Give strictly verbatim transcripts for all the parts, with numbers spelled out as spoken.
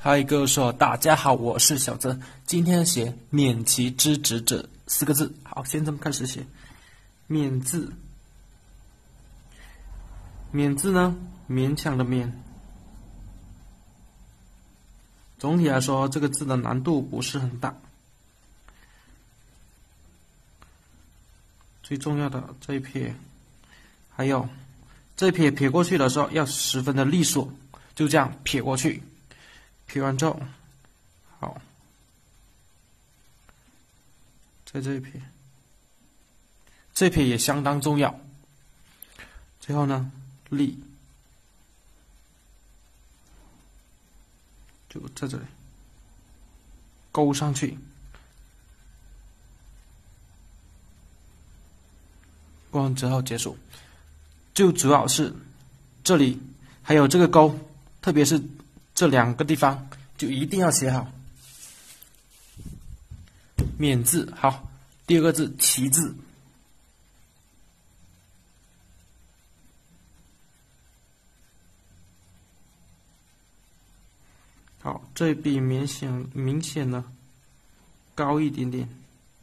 嗨，各位说大家好，我是小泽。今天写“勉其之职者”四个字。好，现在我们开始写“勉”字。勉字呢，勉强的勉。总体来说，这个字的难度不是很大。最重要的这一撇，还有这一撇撇过去的时候要十分的利索，就这样撇过去。撇完之后，好，在这一撇，这一撇也相当重要。最后呢，力就在这里勾上去，勾完之后结束。就主要是这里还有这个勾，特别是这两个地方就一定要写好。勉字好，第二个字其字。好，这比明显明显的高一点点。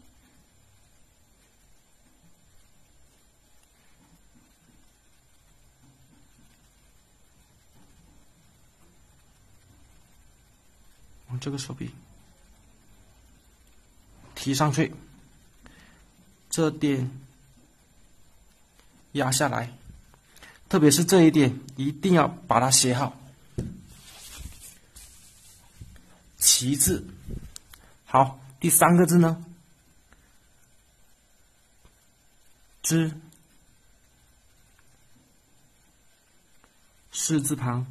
往这个手臂提上去，这点压下来，特别是这一点一定要把它写好。其字，好，第三个字呢？之，士字旁。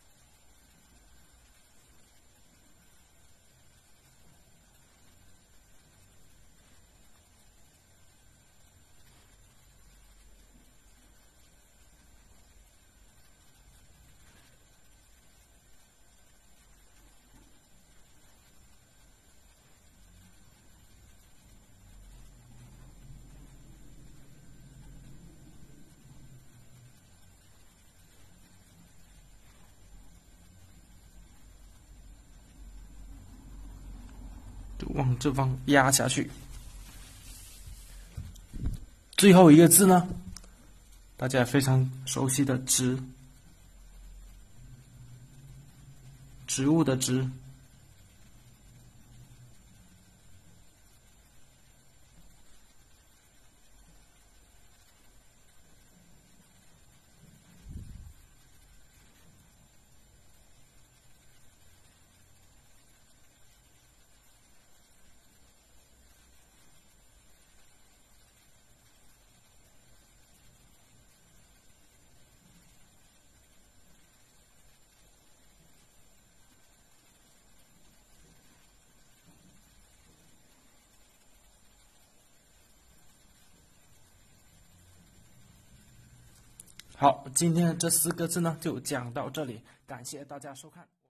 往这方压下去。最后一个字呢，大家非常熟悉的“植”，植物的“植”。好，今天这四个字呢就讲到这里，感谢大家收看。